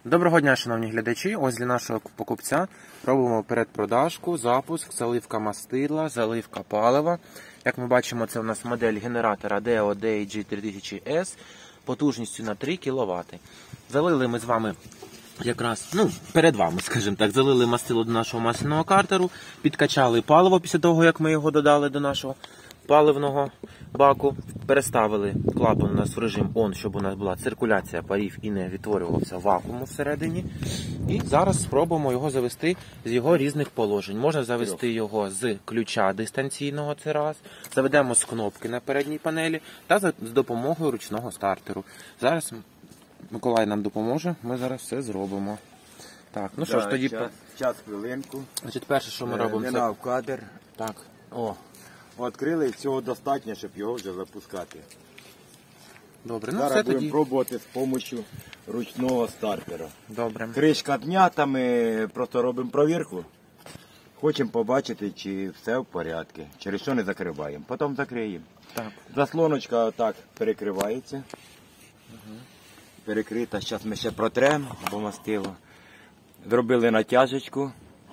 Доброго дня, шановні глядачі. Ось для нашого покупця робимо передпродажку, запуск, заливка мастила, заливка палива. Як ми бачимо, це у нас модель генератора Deo DG3000S потужністю на 3 кВт. Залили ми з вами якраз, перед вами, скажімо так, залили мастило до нашого масляного картеру, підкачали паливо після того, як ми його додали до нашого паливного баку, переставили клапан у нас в режим ON, щоб у нас була циркуляція парів і не відтворювався вакуум всередині. І зараз спробуємо його завести з його різних положень. Можна завести його з ключа дистанційного, це раз, заведемо з кнопки на передній панелі та з допомогою ручного стартеру. Зараз Миколай нам допоможе, ми зараз все зробимо. Так, ну що ж, тоді... Час, хвилинку. Значить, перше, що ми робимо, це... в кадр. Так, о. Відкрили, цього достатньо, щоб його вже запускати. Добре, ну зараз все будемо тоді. пробувати з допомогою ручного стартера. Добре. Кришка знята, ми просто робимо провірку. Хочемо побачити, чи все в порядку, через що не закриваємо. Потім закриємо. Так. Заслоночка так перекривається. Перекрита, зараз ми ще протремо, бо мастило. Зробили натяжечку.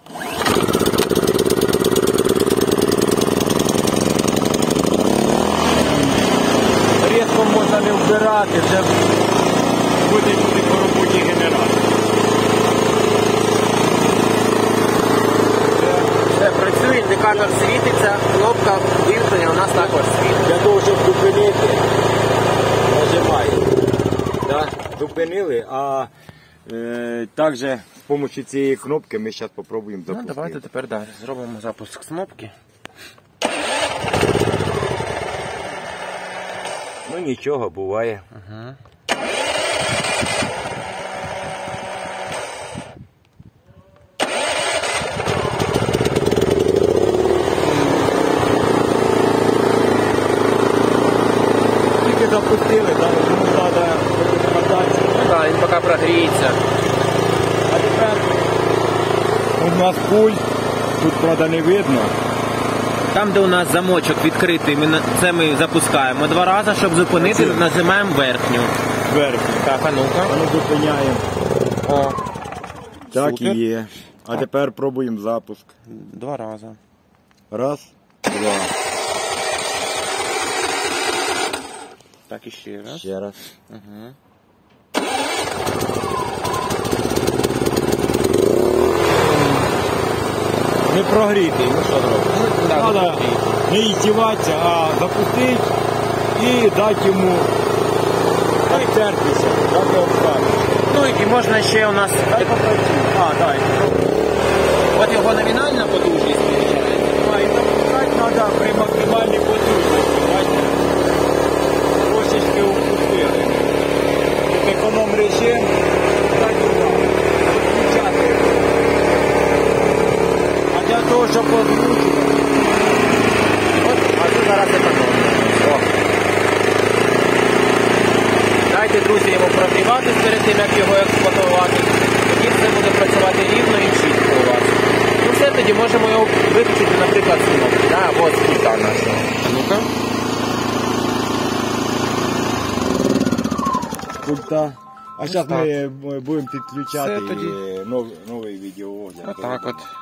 Різко можна не вбирати, вже буде по роботі генератор. Все працює, індикатор світиться, кнопка вимкнення у нас також світить. Для того, щоб зупинити, нажимаємо. Да? Зупинили, а також з допомогою цієї кнопки ми зараз спробуємо запустити. Ну, давайте тепер далі зробимо запуск з кнопки. Ну нічого, буває. Угу. Тільки запустили, там йому треба складатися. Ну так, він поки прогріється. А тепер у нас пульт, тут правда не видно. Там, де у нас замочок відкритий, це ми запускаємо 2 рази, щоб зупинити, нажимаємо верхню. Верхню. Так, а ну-ка. А ну зупиняємо. О, Так супер. і є. А тепер пробуємо запуск. 2 рази. Раз, два. Так, і ще раз. Ще раз. Угу. Не прогрітий, ну що робити? Треба не іздіватися, а запустити і дати йому обтертися, дати обтертися. Ну і можна ще у нас... Дай попрацює. Дай. От його номінальна потужність виходить. І запускати треба при максимальній потужності. Бачите? Трошечки упустили. Тут економ режим. Так включати. А для того, щоб озвучити. А тут зараз економимо. Дайте, друзі, йому прогріватись перед тим, як його експлуатувати. Тоді все буде працювати рівно і чітко у вас. Ну все, тоді можемо його виключити, наприклад, з кнопки, або з пульта нашого. Ну-ка. Пульта. А зараз ми будемо підключати Все, тоді. новий відеоогляд. Отак от.